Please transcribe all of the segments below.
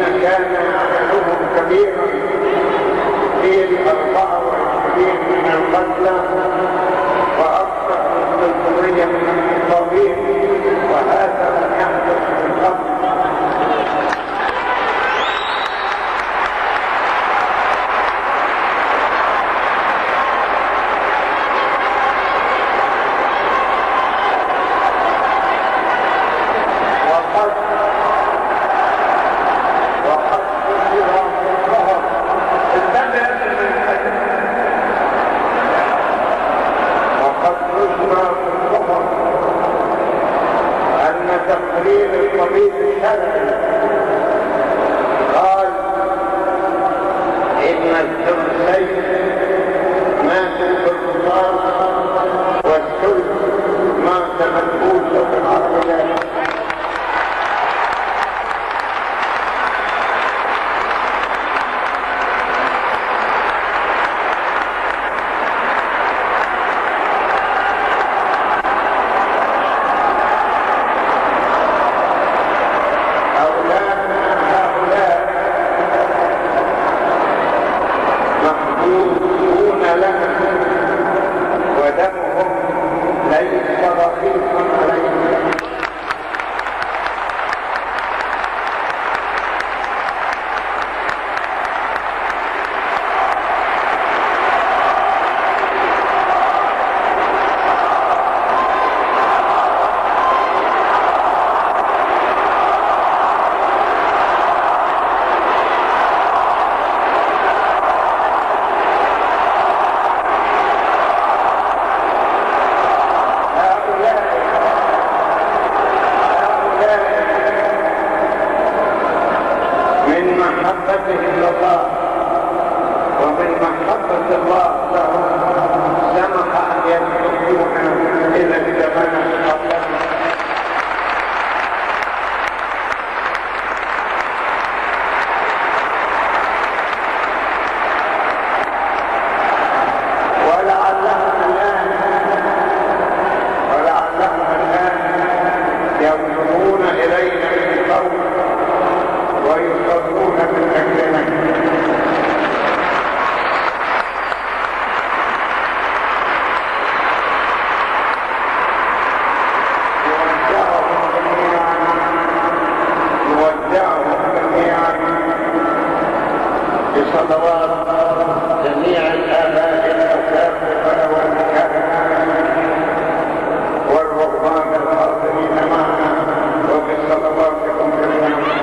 كان عددهم كبيرا في 24 من القتلى وأكثر من 300 من المصابين، وهذا لم يحدث من قبل. تقرير الطبيب الشرعي قال إن الثلثين ماتوا بالرصاص والثلث مات منبوذ بالعربيات. ودمهم ليس رخيصا عليهم. محبتهم لله ومن محبة الله لهم سمح أن يدخلون إلى الزمن القبلي. ولعلهم الآن ينظرون إلينا بالقول ويصرون من أجلنا. نودعهم جميعا بصلوات جميع الآباء الأكابر والمكارم والرهبان الحاضرين معنا وبصلواتكم جميعا.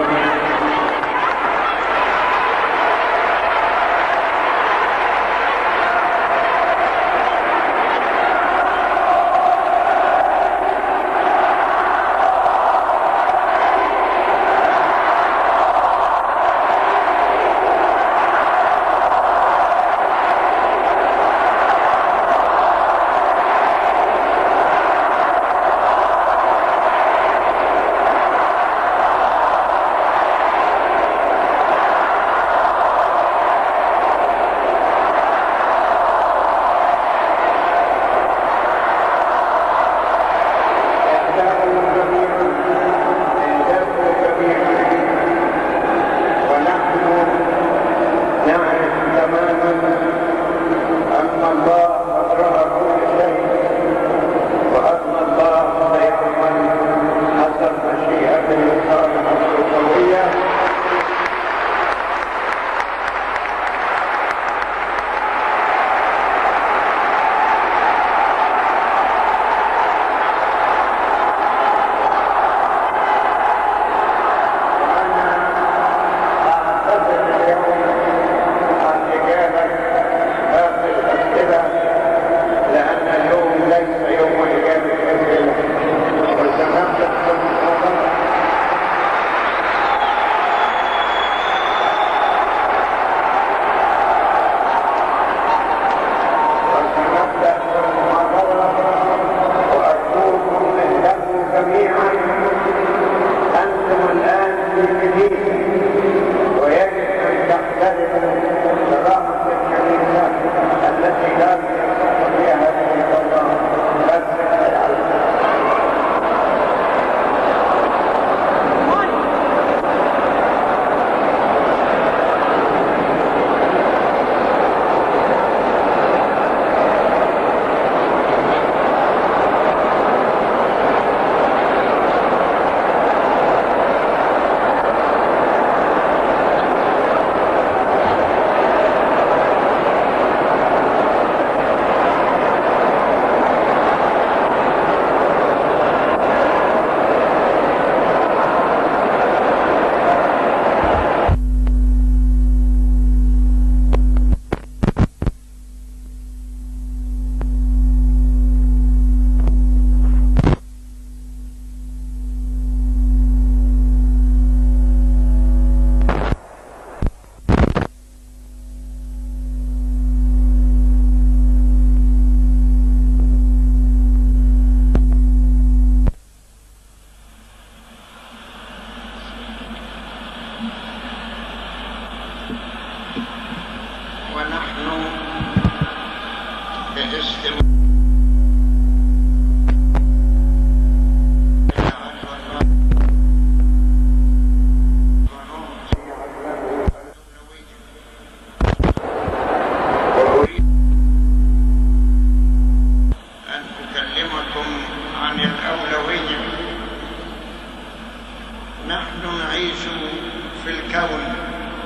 في الكون،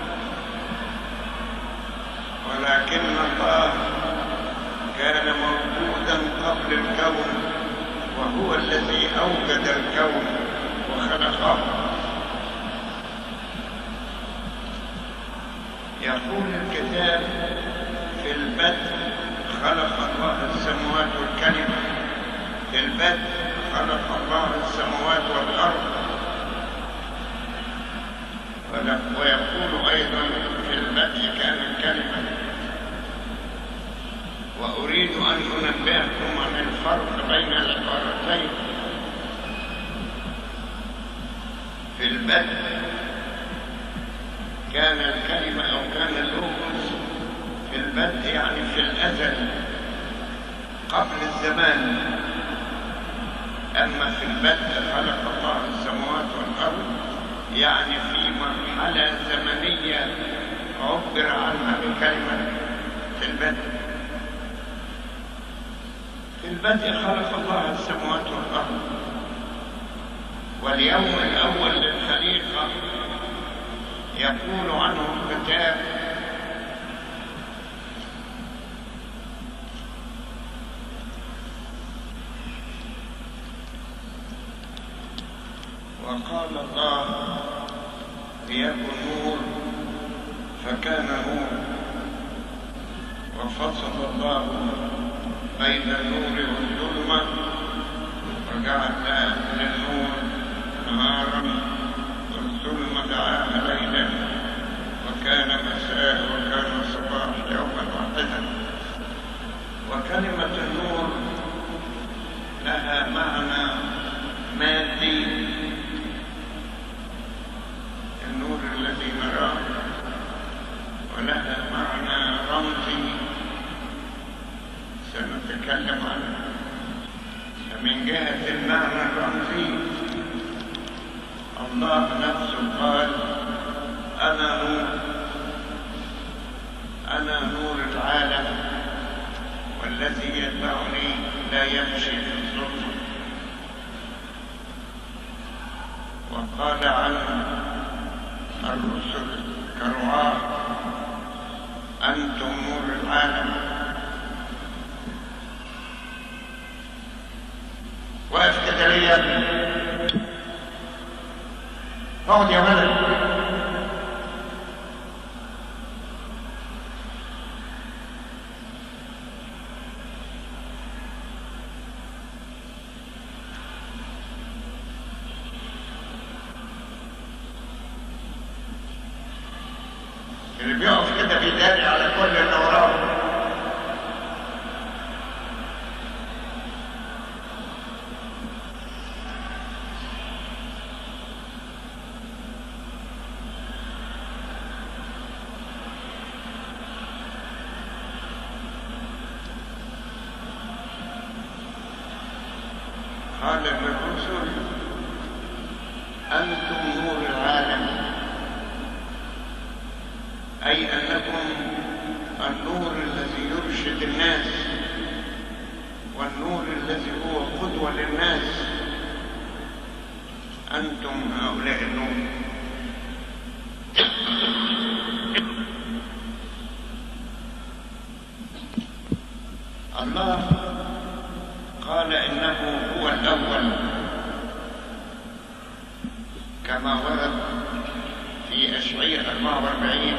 ولكن الله كان موجودا قبل الكون، وهو الذي أوجد الكون وخلقه. يقول الكتاب: في البدء خلق الله السماوات والكلمة. في البدء خلق الله السماوات والأرض. ويقول أيضا: في البدء كان الكلمة. وأريد أن أنبهكم عن الفرق بين العبارتين. في البدء كان الكلمة أو كان اللوغوس. في البدء يعني في الأزل قبل الزمان. أما في البدء خلق الله السماوات والأرض يعني في مرحلة زمنية عبر عنها بكلمة في البدء. في البدء خلق الله السماوات والأرض. واليوم الأول للخليقة يقول عنه الكتاب: وقال الله: ليكن نور، فكان نور. وفصل الله بين النور والظلمة، وجعل للنور نهارا والظلمة دعاها ليلا، وكان مساء وكان صباح يوما واحدا. وكلمة النور لها معنى مادي، النور الذي نراه، ولها معنى رمزي سنتكلم عنه. فمن جهة المعنى الرمزي الله نفسه قال: أنا نور، أنا نور العالم، والذي يتبعني لا يمشي في الظلمة. وقال عن الرسل كرعاة: أنتم نور العالم. واقف كده ليه يا ابني؟ اقعد يا ولد. اللي بيقف كده بيداري على كل اللي وراه. قال للرسل: أنتم نور العالم، أي أنكم النور الذي يرشد الناس، والنور الذي هو قدوة للناس. أنتم هؤلاء النور. الله قال إنه هو الأول، كما ورد في أشعياء 44: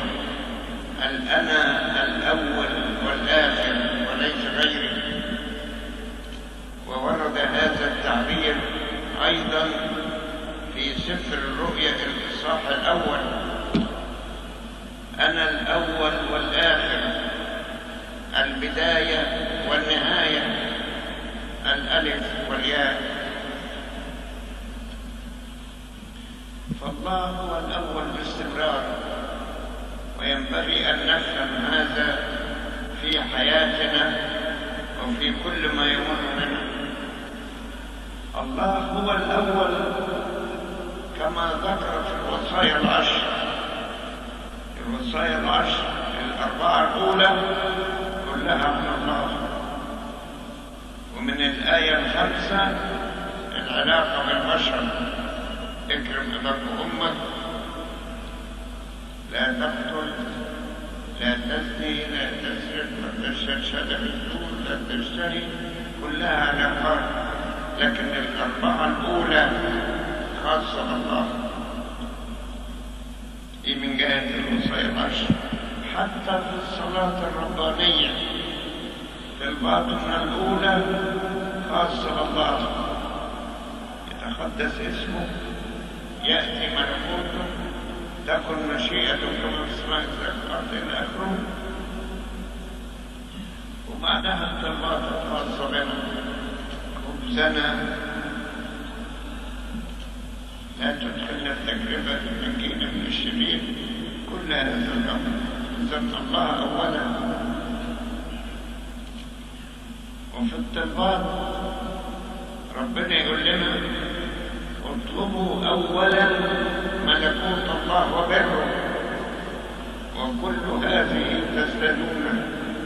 أنا الأول والآخر وليس غيري. وورد هذا التعبير أيضا في سفر الرؤيا الإصحاح الأول: أنا الأول والآخر، البداية والنهاية، الألف والياء. فالله هو الأول باستمرار، وينبغي أن نفهم هذا في حياتنا وفي كل ما يمر بنا. الله هو الأول كما ذكر في الوصايا العشر. الوصايا العشر الأربعة الأولى كلها من الله. ومن الآية 5 العلاقة بالبشر: اكرم أباك وأمك، لا تقتل، لا تزني، لا تسرق، لا تشهد شهادة بالزور، لا تشتري، كلها علاقات. لكن الأربعة الأولى خاصة بالله. دي من جهة الوصايا العشر. حتى في الصلاة الربانية في الباطنة الأولى خاصة بالله، يتقدس اسمه، يأتي ملكوته، تكن مشيئته كما في السماء كذلك في الأرض إلى آخره. وبعدها الطلبات الخاصة بنا: خبزنا لا تدخلنا التجربة، نجينا من الشرير. كل هذا الأمر ذكر الله أولا. وفي الطلبات ربنا يقول لنا: اطلبوا أولا ملكوت الله وبره وكل هذه تزدادون.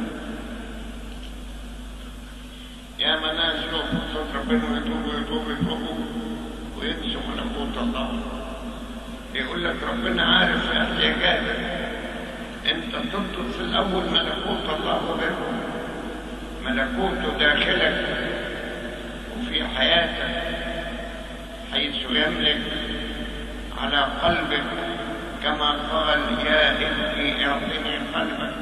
يا ناس يقفوا قصاد ربنا يطوبوا وينسوا ملكوت الله. يقول لك ربنا عارف احتياجاتك، انت تطلب في الاول ملكوت الله وبره، ملكوته داخلك وفي حياتك، حيث يملك على قلبك كما قال: يا ابني اعطني قلبك.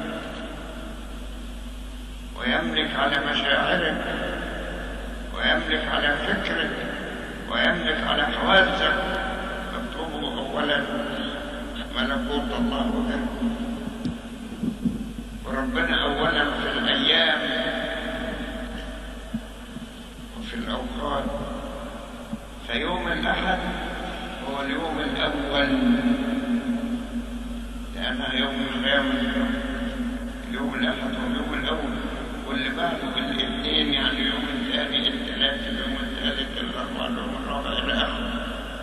ويملك على مشاعرك، ويملك على فكرك، ويملك على حواسك. اطلبوا اولا ملكوت الله وبره. وربنا اولا في الايام وفي الاوقات. فيوم الاحد هو اليوم الاول لانه يوم الخامس. اليوم الاحد هو اليوم الاول، واللي بعده الاثنين يعني اليوم الثاني، الثلاث اليوم الثالث، الاربعاء اليوم الرابع الى اخره.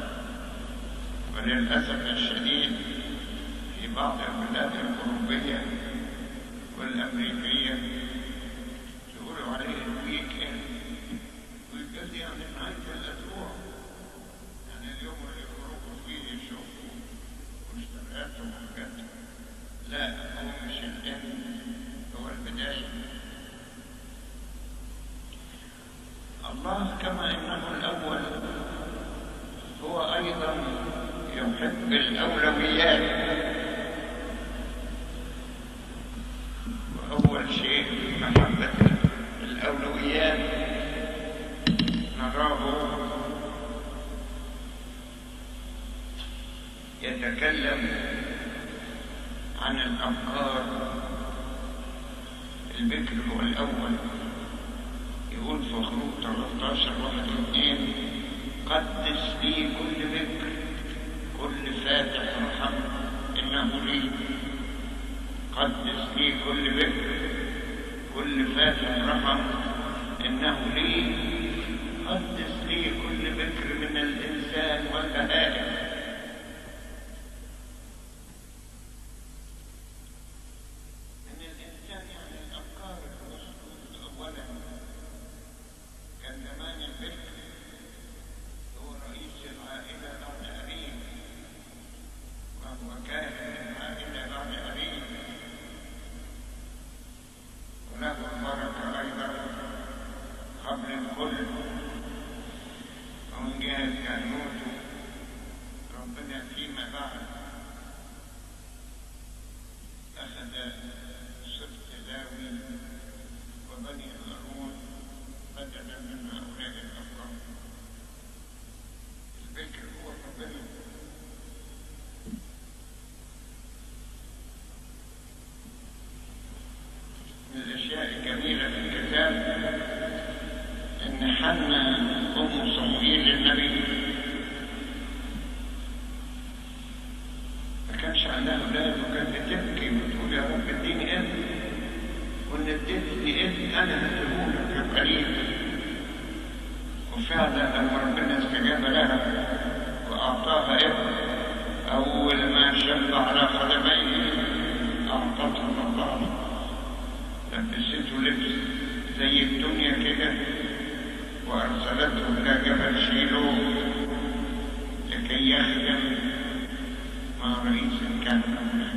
وللاسف الشديد في بعض البلاد الاوروبيه والامريكيه يقولوا عليه الويك اند. ويك اند يعني نهايه الاسبوع، يعني اليوم اللي يخرجوا فيه يشوفوا مشترياتهم وحاجاتهم. لا، هو مش الاند، هو البدايه. الله كما انه الاول هو ايضا يحب الاولويات. واول شيء محبه الاولويات نراه يتكلم عن الافكار. البكر هو الاول. يقول في خروج 13:1-2: قدس لي كل بكر، كل فاتح رحم انه لي. قدس لي كل بكر، كل فاتح رحم انه لي. قدس لي كل بكر من الانسان والبهائم. الرئيس كان هناك،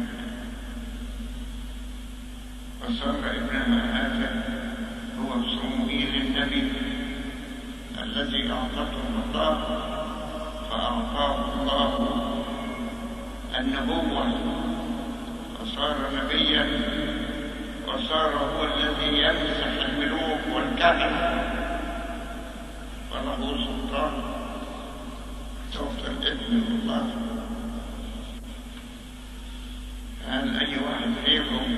وصار ابنها هذا هو صموئيل النبي الذي أعطته الله، فأعطاه الله النبوة وصار نبيا، وصار هو الذي يمسح الملوك والكهنة، وله سلطان صوت الابن الله. هل أي واحد فيكم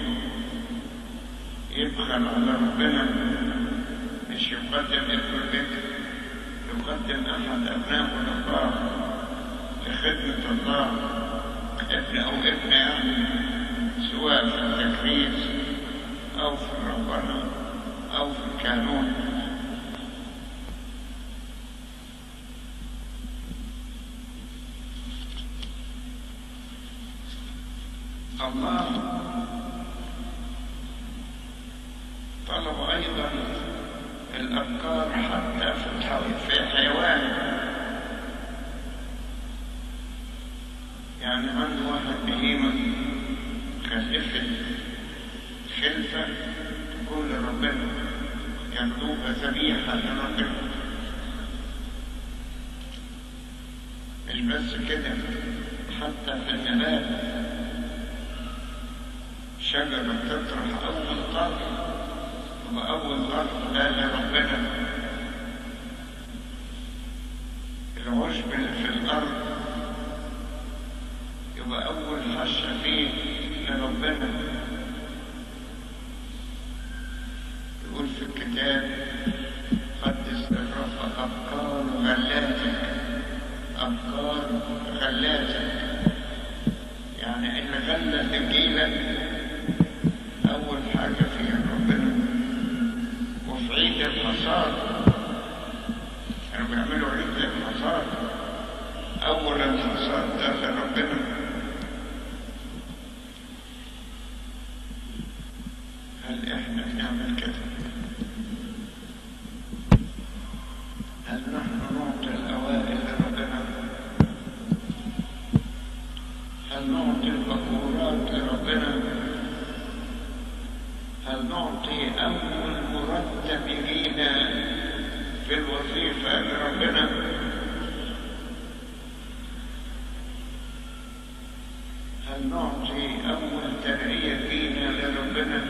يبخل على ربنا؟ مش يقدم ابن البكر، يقدم أحد أبنائه لله لخدمة الله، ابن أو ابنة يعني، سواء في التكريس أو في الربنا أو في الكانون. الله طلب أيضا الأبكار حتى في الحيوان. يعني عنده واحد بهيمة خلفت خلفة تكون لربنا، ياخدوها ذبيحة لربنا. مش بس كده، حتى في النبات شجرة تطرح أول طرف، وأول طرف ده لربنا. العشب اللي في الأرض يبقى أول حشة فيه لربنا. يقول في الكتاب: قدس الرب أبكار غلاتك، أبكار غلاتك، يعني الغلة اللي تجيلك أول حاجة فيها ربنا. وفي عيد الحصاد كانوا بيعملوا عيد الحصاد، أول الحصاد ده لربنا. هل إحنا بنعمل كده؟ هل نحن نعطي الأوائل لربنا؟ هل نعطي البكورات لربنا؟ هل نعطي أول مرتب يجينا في الوظيفة لربنا؟ هل نعطي أول ترقية فينا لربنا؟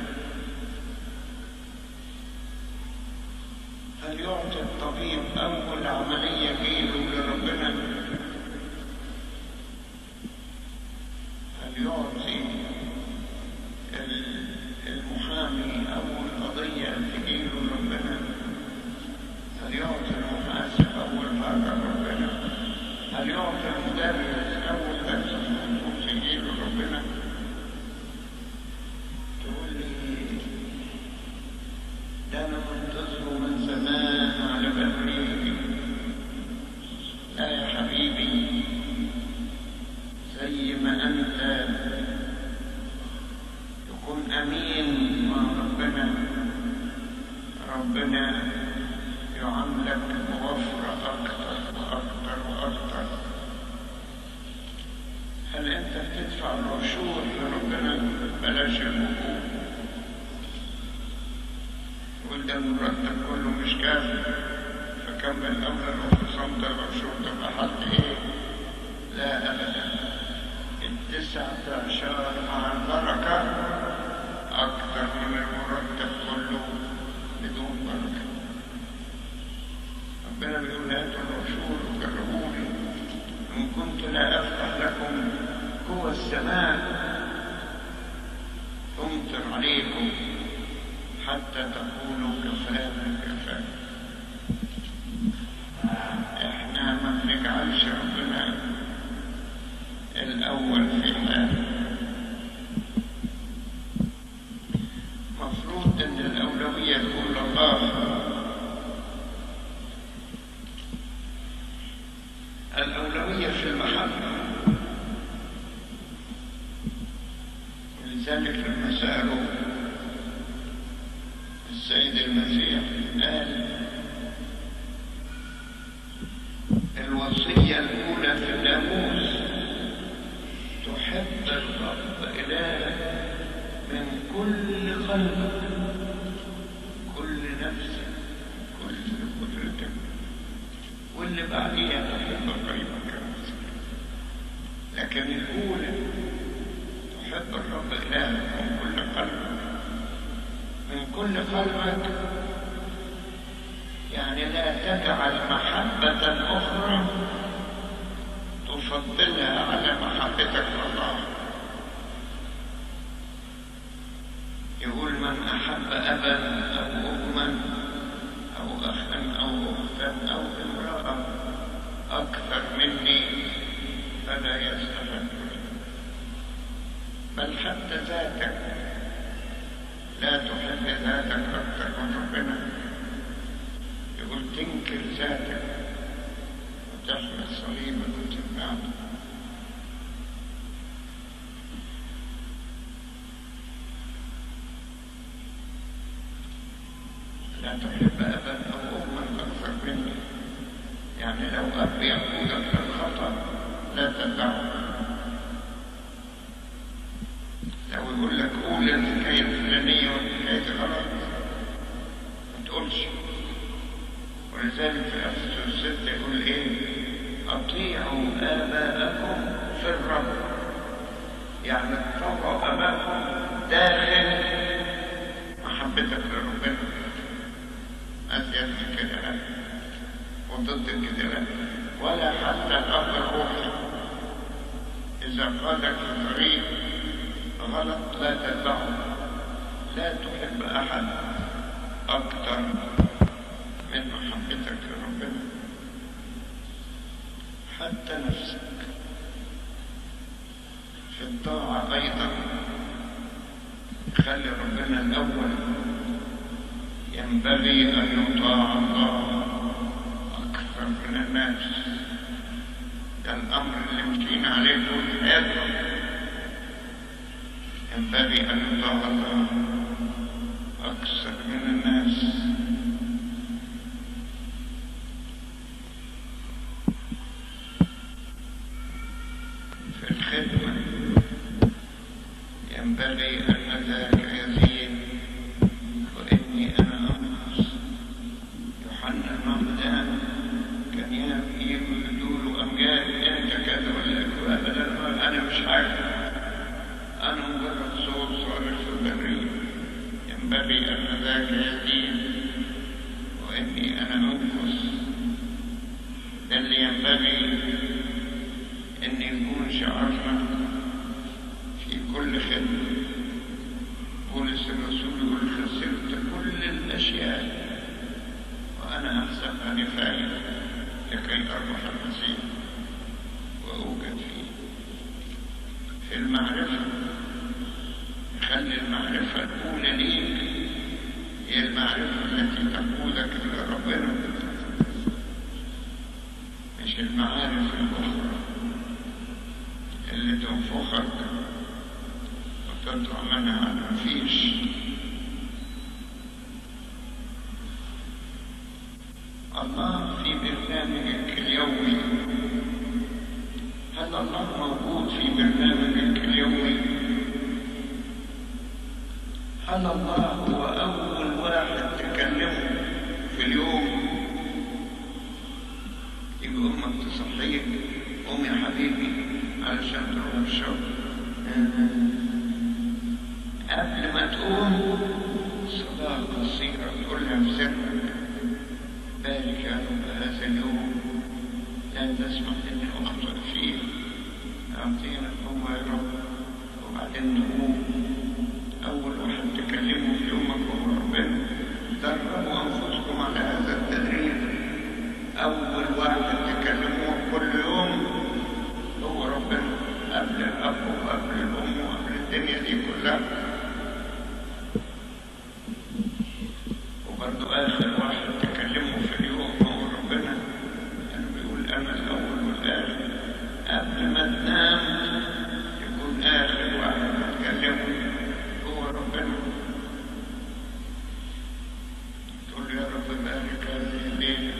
هل يعطي الطبيب أول عملية فيه لربنا؟ هل يعطي المحامي أول قضية تجيله ربنا؟ هل يعطي المحاسب أول حاجة ربنا؟ هل يعطي المدرس أول درس تجيله ربنا؟ تقول لي ده أنا منتظره من زمان على بالي. لا يا حبيبي، زي ما أنت كن أمين مع ربنا، ربنا يعاملك بوفرة أكتر وأكتر وأكتر. هل أنت بتدفع العشور لربنا؟ بلاش الوقوف. يقول ده المرتب كله مش كافي، فكمل أولا وخصمت العشور تبقى حد إيه؟ لا أبدا. 19 مع البركة أكثر من المرتب كله بدون بركة. ربنا بيقول: هاتوا العشور وجربوني إن كنت لا أفتح لكم قوى السماء تمطر عليكم حتى تقولوا كفانا كفانا. إحنا ما بنجعلش ربنا الأول في حاله. مفروض أن الأولوية تكون لله. الأولوية في المحبة. ولذلك لما سألوا السيد المسيح قال: الوصية الأولى في الناموس تحب الرب إلهك من كل قلبك، كل نفسك، كل قدرتك، واللي بعديها تحب قريبك كنفسك. لكن الأولى تحب الرب إلهك من كل قلبك. من كل قلبك يعني لا تجعل محبة أخرى تفضلها على محبتك لله. يقول من أحب أبا أو أما أو أخا أو أختا أو امرأة أكثر مني فلا يستحق، بل حتى ذاتك لا تحب ذاتك أكثر من ربنا. يقول تنكر ذاتك وتحمل صليبك وتتبعه. لا تحب أبا أو أما أكثر مني، يعني لو أب يقودك للخطأ لا تتبعه. لو يقول لك قول الحكاية الفلانية والحكاية غلط ما تقولش. ولذلك في أفسس 6 يقول إيه؟ أطيعوا آباءكم في الرب، يعني اتقوا آباءكم داخل محبتك لربنا. أزيد من كده لا، وضد كده لا، ولا حتى الأب الروحي إذا قادك في طريق غلط لا تتبعه. لا تحب أحد أكثر من محبتك لربنا، حتى نفسك. في الطاعة أيضا خلي ربنا الأول. ينبغي أن يطاع الله أكثر من الناس. ده الأمر اللي مشينا عليه طول حياتنا. ينبغي أن يطاع الله أكثر من الناس. في الخدمة ينبغي أن ذاك يزيد وإني أنا أنقص. يوحنا المعمدان كان يقولوا أمجاد أنت كذا ولا أبدا، أنا مش عارف، أنا مجرد صوت صارخ في البرية. ينبغي أن ذاك يزيد وإني أنا أنقص. ده اللي ينبغي أن يكون شعارنا في كل خدمة. بولس الرسول يقول خسرت كل الأشياء وأنا أحسبها نفاية لكي أربح المسيح وأوجد فيه. في المعرفة خلي المعرفة الأولى ليك هي المعرفة التي تقودك إلى ربنا، مش المعارف الأخرى اللي تنفخك وتطلع منها على مفيش. الله في برنامجك اليومي. هل الله موجود في برنامجك اليومي؟ هل الله هو أول واحد تكلمه في اليوم؟ يبقى أمك تصحيك قوم يا حبيبي علشان تروح الشغل. قبل ما تقوم صلاة قصيرة تقولها في سرك: بارك يا رب هذا اليوم، لا تسمح إني أخطئ فيه، أعطينا القوة يا رب. وبعدين تقوم أول واحد تكلمه في يومك هو ربنا. دربوا أنفسكم على هذا التدريب. أول واحد تكلموه كل يوم هو ربنا، قبل الأب وقبل الأم وقبل الدنيا دي كلها. وبرضو آخر واحد تكلمه في اليوم هو ربنا. يعني بيقول أنا الأول والآخر. قبل ما تنام يكون آخر واحد تكلمه هو ربنا. تقول له يا رب بارك هذه الليلة،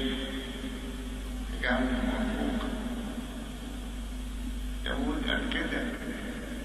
اجعلها مبروكة. داود قال كده: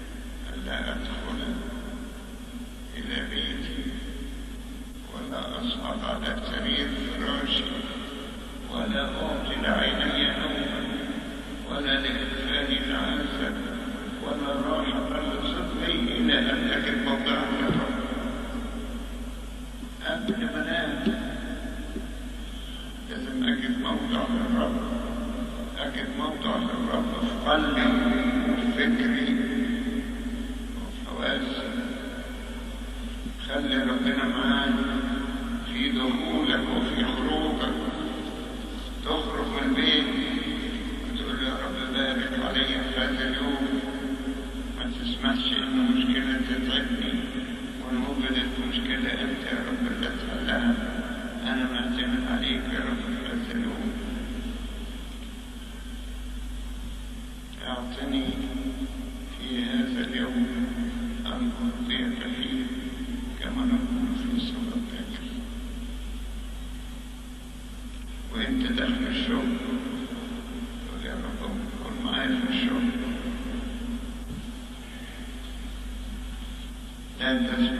أعرفش إنه مشكلة تتعبني، وإن وجدت مشكلة أنت يا رب اللي تحلها، أنا معتمد عليك يا رب في هذا اليوم. أعطني في هذا اليوم أن أرضيك فيه كما نكون في صلاتك. وإنت داخل الشغل تقول يا رب كن معايا في الشغل، لا تسمع